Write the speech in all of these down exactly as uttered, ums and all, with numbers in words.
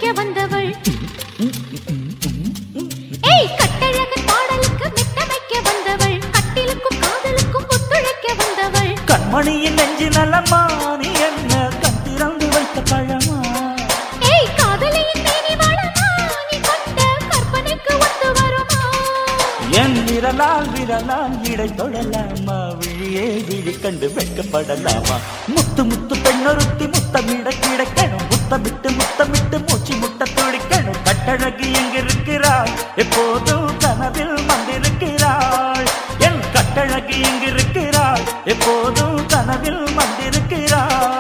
வைக்க வந்தவள். ஏய் கட்டழகு பாடலுக்கு மெட்ட வைக்க வந்தவள். கட்டிலுக்கும் காதலுக்கும் ஒத்துழைக்க வந்தவள். கண்மணியின் நெஞ்சு நலமா நீ என்ன கத்திறந்து வைத்த பழமா? ஏய் காதலியின் மேனி வளமா நீ கொண்ட கற்பனைக்கு ஒத்து வருமா? என் விரலால் விரலால் இடை தொடலாமா? விழியே விழி கண்டு வெட்கப்படலாமா? முத்து முத்து பெண்ணொருத்தி முத்தமிட கிடைக்கணும். முத்தமிட்டு முத்தமிட்டு மூச்சு முட்ட துடிக்கணும். கட்டழகி எங்கிருக்கிறாள்? எப்போதும் கனவில் வந்திருக்கிறாள். என் கட்டழகி எங்கிருக்கிறாள்? எப்போதும் கனவில் வந்திருக்கிறாள்.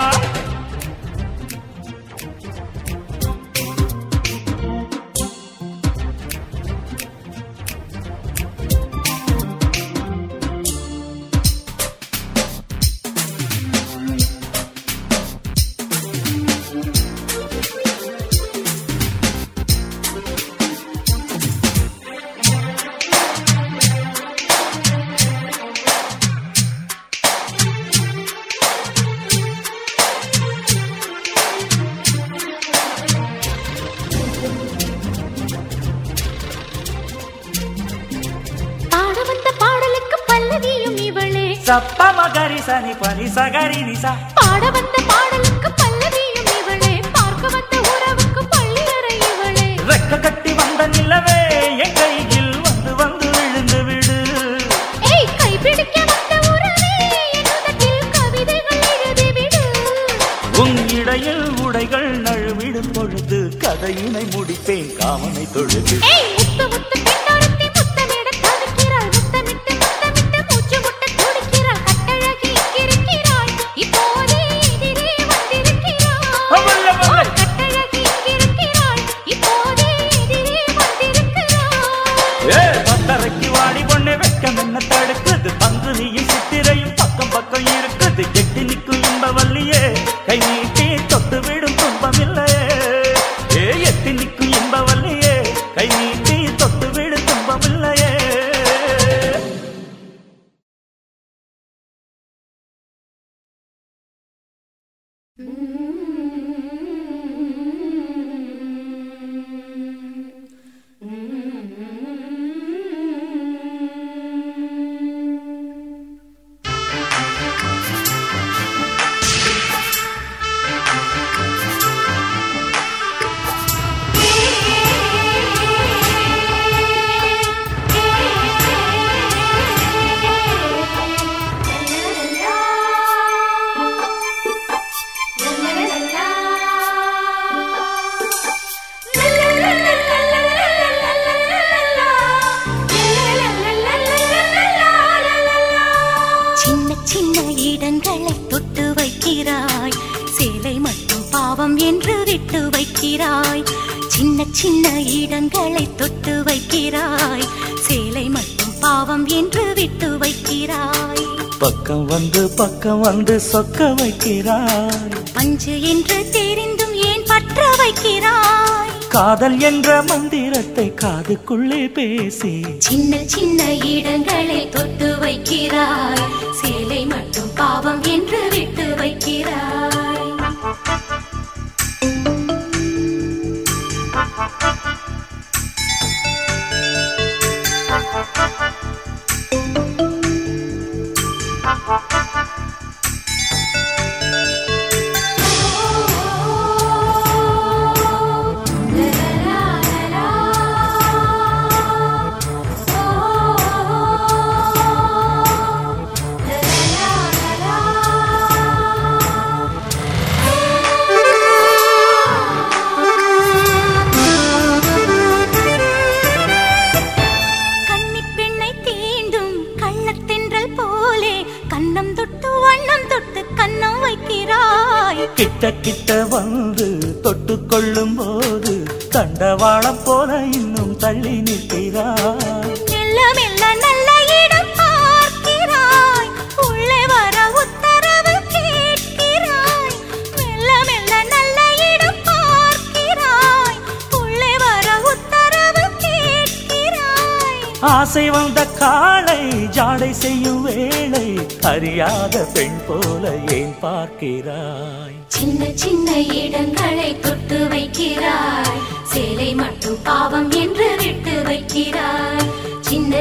சப்ப மகரி சனி பனி சகரி நிசா. பாட வந்த பாடலுக்கு பல்லவியும் இவளே. பார்க்க வந்த உறவுக்கு பள்ளியறை இவளே. ரெக்க கட்டி வந்த நிலவே என் கையில் வந்து வந்து விழுந்து விடு. ஏய் கைப்பிடிக்க வந்த உறவே என்னுதட்டில் கவிதைகள் எழுதிவிடு. உன் இடையில் உடைகள் நழுவிடும் பொழுது கதையினை முடிப்பேன் காமனை தொழுது. ஏய் முத்து முத்து பெண்ணொருத்தி முத்தமிட தவிக்கிறாள். முத்தமிட்டு முத்தமிட்டு மூச்சு முட்ட துடிக்கிறாள். கட்டழகி இங்கிருக்கிறாள். இப்போதே எதிரே வந்திருக்கிறாள். கட்டழகி இங்கிருக்கிறாள். இப்போதே எதிரே வந்திருக்கிறாள். ஏ பந்தரைக்கு வாடி பொண்ணு வெட்கம் என்ன தடுக்குது? பங்கு நீயும் சித்திரையும் பக்கம் பக்கம் இருக்குது. எட்டி நிற்கும் இன்பவல்லியே கை நீட்டி தொட்டு விடும் துன்பமில்லையே. ஏ எட்டி நிற்கும் இன்பவல்லியே கை நீட்டி தொட்டு விடும் துன்பமில்லையே. சின்ன இடங்களை தொட்டு வைக்கிறாய். சேலை மட்டும் பாவம் என்று விட்டு வைக்கிறாய். பக்கம் வந்து பக்கம் வந்து சொக்க வைக்கிறாய். பஞ்சு என்று தெரிந்தும் ஏன் பற்ற வைக்கிறாய்? காதல் என்ற மந்திரத்தை காதுக்குள்ளே பேசி சின்ன சின்ன இடங்களை தொட்டு வைக்கிறாய். சேலை மட்டும் பாவம் என்று விட்டு வைக்கிறாய். கிட்ட கிட்ட வந்து தொட்டு கொள்ளும் போது தண்டவாளம் போல இன்னும் தள்ளி நிற்கிறாய். மெல்ல மெல்ல நல்ல இடம் பார்க்கிறாய். உள்ளே வர உத்தரவு கேட்கிறாய். மெல்ல மெல்ல நல்ல இடம் பார்க்கிறாய். உள்ளே வர உத்தரவு கேட்கிறாய். ஆசை வந்த காளை ஜாடை செய்யும் வேளை அறியாத பெண் போல ஏன் பார்க்கிறாய்? சின்ன சின்ன இடங்களை தொட்டு வைக்கிறாய்.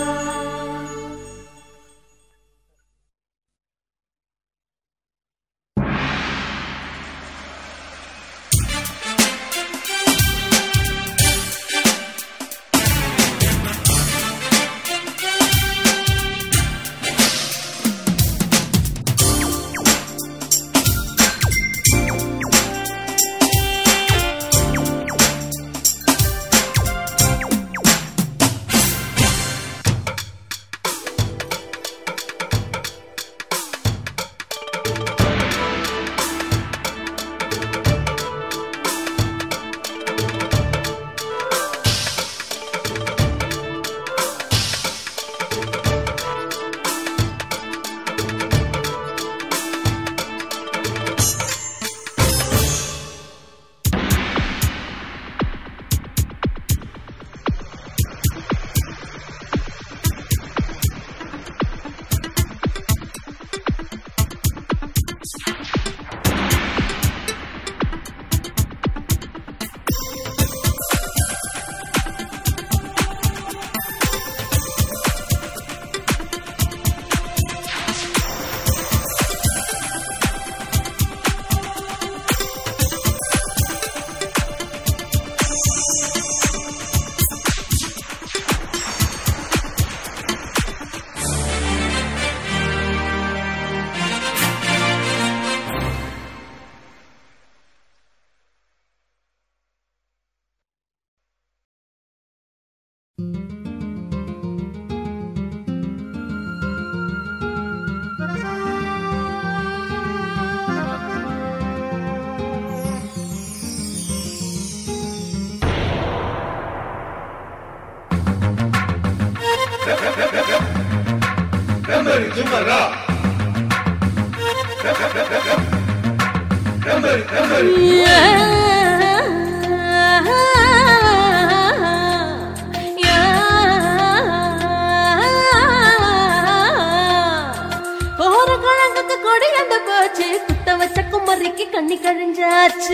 கண்ணி கழிஞ்சாச்சு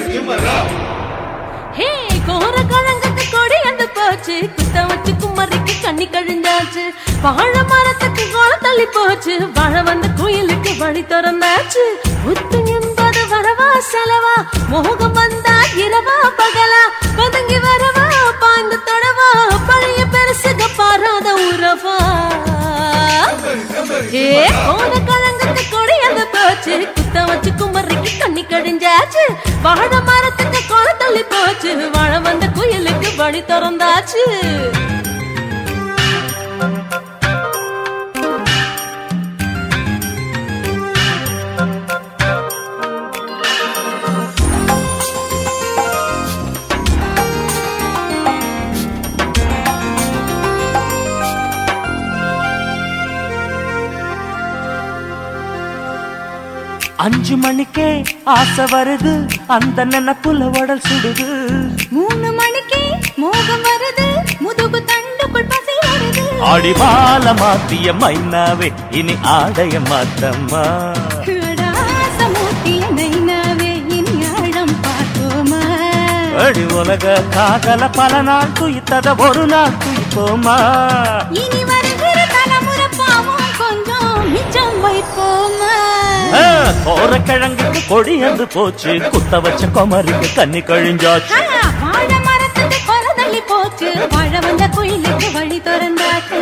ஹே கோர கழங்கக்கு கொடி அந்த போச்சு குத்த வச்சு குமரிக்கு கண்ணி கழிஞ்சாச்சு வாழ மரத்துக்கு கோல தள்ளி போச்சு வாழ வந்த குயிலுக்கு வழி திறந்தாச்சு முத்து என்பது வரவா செலவா மோகம் வந்தா இரவா பகலா பதுங்கி வரவா பாய்ந்து தொடவா பழைய பெருசுக பாராத உறவா ஏ கோர கழங்கக்கு கொடி அந்த போச்சு குத்த வச்சு குமரிக்கு கண்ணி கழிஞ்சாச்சு வாழ மரத்துக்கு கோல தள்ளி போச்சு வாழ வந்த குயிலுக்கு வழி திறந்தாச்சு அஞ்சு மணிக்கே ஆசை வருது அந்த நினைப்புல உடல் சுடுது மூணு மணிக்கே மோகம் வருது முதுகு தண்டுக்குள் பசி வருது அடிவால மாத்திய மைனாவே இனி ஆடைய மாத்தம்மா மூட்டிய நைனாவே இனி ஆழம் பார்ப்போமா அடி உலக காதல பல நாள் துய்த்தத ஒரு நாள் துய்ப்போமா இனி வருகிற தலைமுறை பாவம் கொஞ்சம் மிச்சம் வைப்போமா கோரக்கிழங்குக்கு கொடியந்து போச்சு குத்த வச்ச குமரிக்கு தண்ணி கழிஞ்சாச்சு வாழ மரத்துக்கு கொலை தள்ளி போச்சு வாழ வந்த குயிலுக்கு வழி திறந்தாச்சு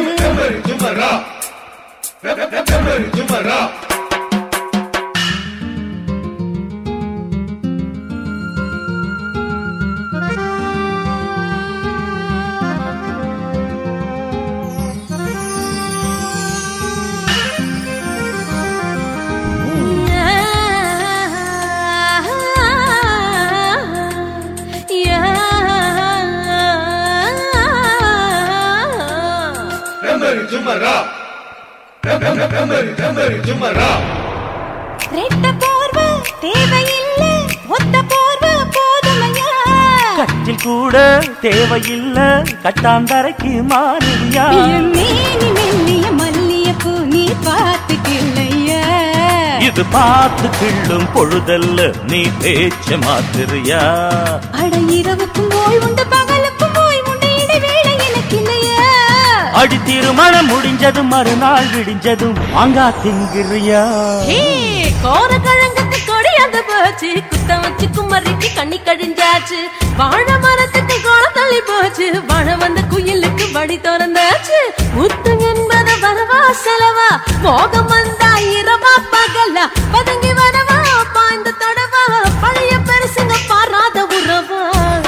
ரெட்ட போர்வை தேவையில்லை ஒத்த போர்வை போதுமையா கட்டில் கூட தேவையில்லை கட்டாந்தரைக்கு மாறியா மேனி மெல்லிய மல்லிய பூ நீ பார்த்து கிள்ளையா இது பார்த்து கிள்ளும் பொழுதல்ல நீ பேச்ச மாத்திரியா அட இரவுக்கும் போய் உண்டு பகலுக்கும் போய் உண்டு இடைவேளை எனக்கு இல்லையா அடி திருமணம் முடிஞ்சதும் மறுநாள் விடிஞ்சதும் வாங்கா திங்கிறியா கோர கிழங்குக்கு கொடி அந்த போச்சு குத்த வச்சு குமரிக்கு கண்ணி கழிஞ்சாச்சு வாழ மரத்துக்கு கோல தள்ளி போச்சு வாழ வந்த குயிலுக்கு வழி திறந்தாச்சு முத்து என்பது வரவா செலவா மோகம் வந்தா இரவா பகலா பதுங்கி வரவா பாய்ந்த தடவா பழைய பெருசுங்க பாராத உறவா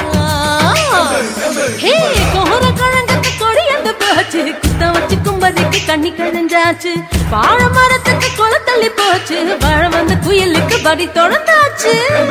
ஹே கோர கிழங்குக்கு கொடி அந்த போச்சு குத்த வச்சு குமரிக்கு கண்ணி கழிஞ்சாச்சு வாழ மரத்துக்கு கொல தள்ளி போச்சு வாழ வந்த குயிலுக்கு வழி திறந்தாச்சு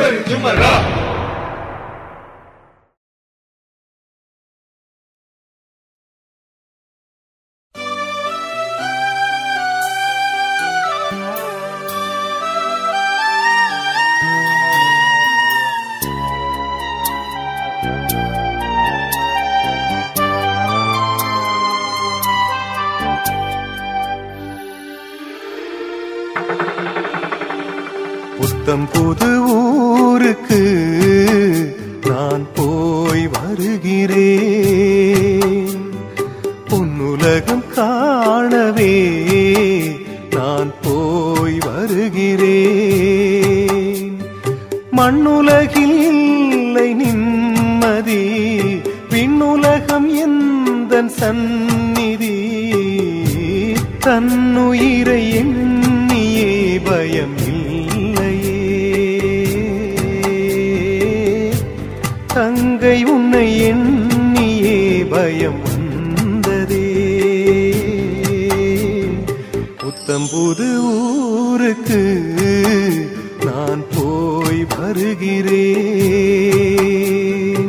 புத்தம் புது ஊருக்கு நான் போய் வருகிறேன் பொன்னுலகம் காணவே நான் போய் வருகிறேன் மண்ணுலகில் இல்லை நிம்மதி விண்ணுலகம் எந்தன் சந்நிதி தன்னுயிரை எண்ணியே பயம் தங்கை உன்னை எண்ணியே பயம் வந்ததே புத்தம்புது ஊருக்கு நான் போய் வருகிறேன்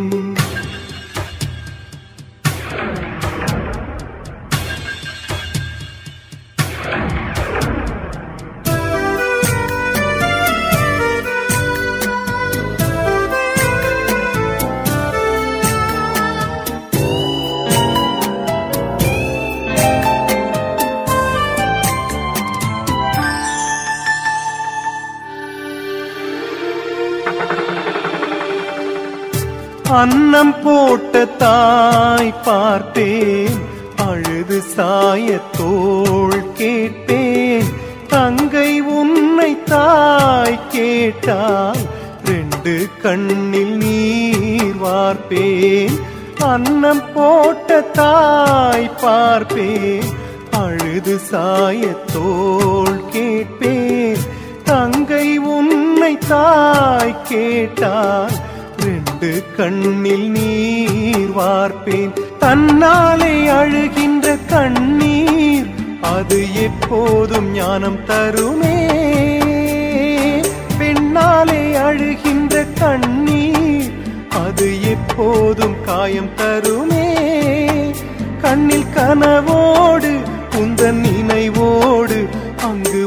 அன்னம் போட்ட தாய் பார்ப்பேன் அழுது சாய தோள் கேட்பேன் தங்கை உன்னை தாய் கேட்டால் ரெண்டு கண்ணில் நீர் வார்ப்பேன் அன்னம் போட்ட தாய் பார்ப்பேன் அழுது சாய தோள் கேட்பேன் தங்கை உன்னை தாய் கேட்டால் ரெண்டு கண்டு கண்ணில் நீர் வார்ப்பேன். தன்னாலே அழுகின்ற கண்ணீர் அது எப்போதும் ஞானம் தருமே. பெண்ணாலே அழுகின்ற கண்ணீர் அது எப்போதும் காயம் தருமே. கண்ணில் கனவோடு உந்தன் நினைவோடு அங்கு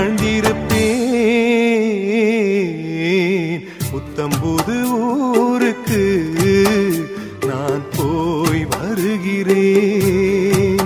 வாழ்ந்திருப்பேன். புத்தம்புது ஊருக்கு நான் போய் வருகிறேன்.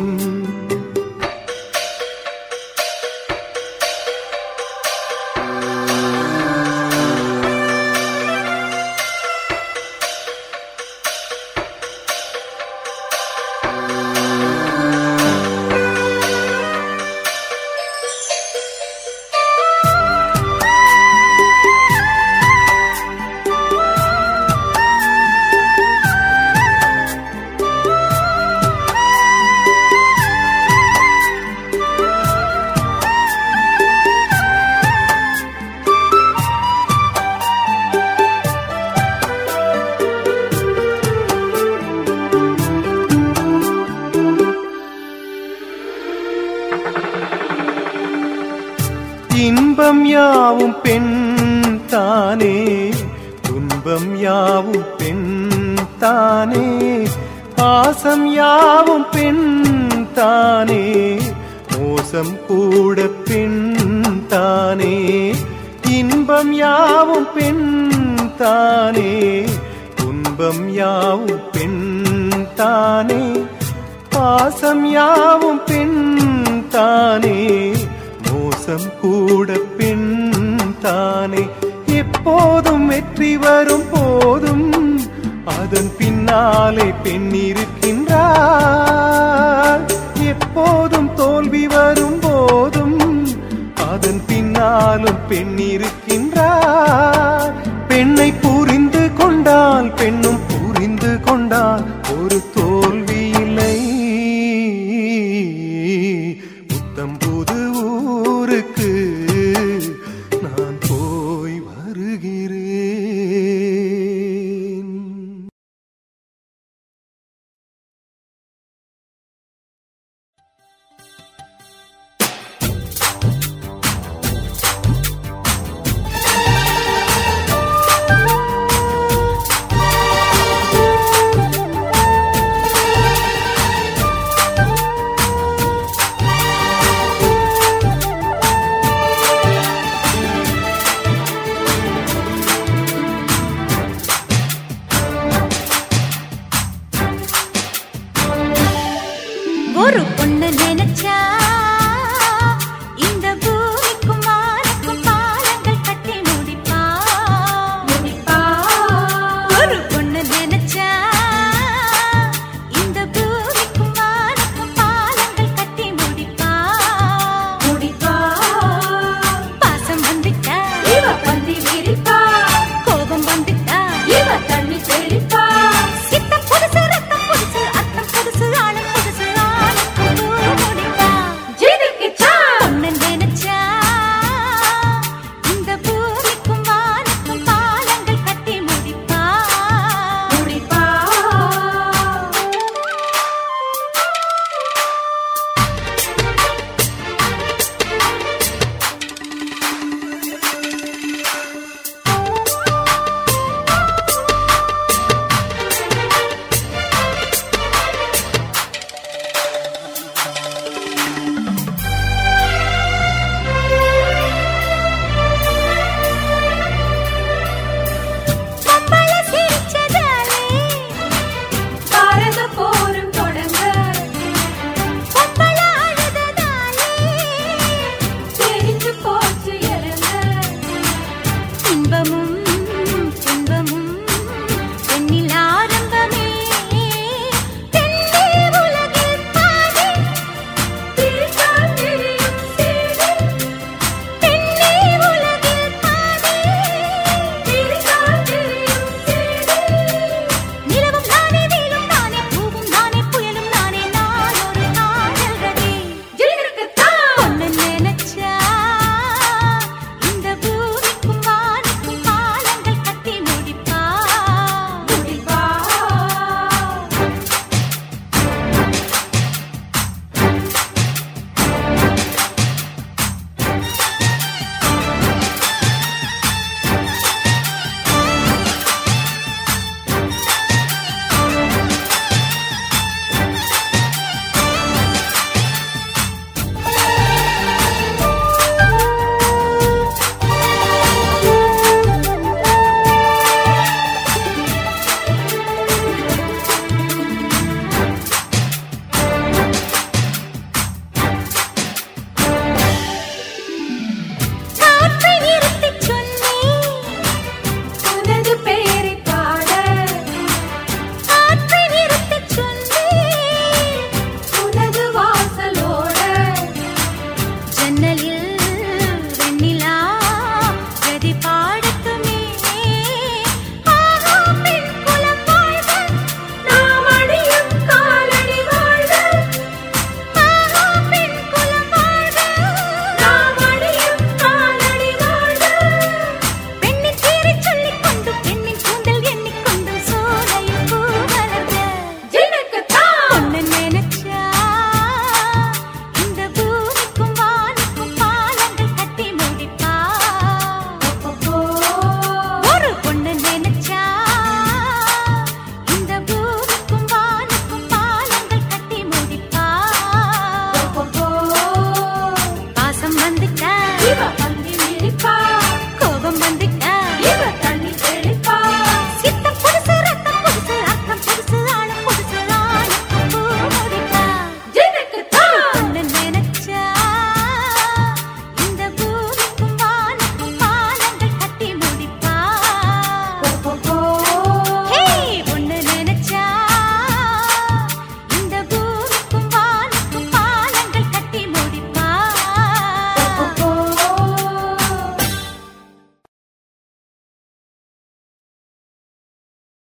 இன்பம் யாவும் பெண் தானே, துன்பம் யாவும் பெண் தானே, பாசம் யாவும் பெண் தானே, மோசம் கூட பெண் தானே. இன்பம் யாவும் பெண் தானே, துன்பம் யாவும் பெண் தானே, பாசம் யாவும் பெண் தானே, மோசம் கூட பெண் தானே. எப்போதும் வெற்றி வரும் போதும் அதன் பின்னாலே பெண் இருக்கின்றாள். எப்போதும் தோல்வி வரும் போதும் அதன் பின்னாலும் பெண் இருக்கின்றாள்.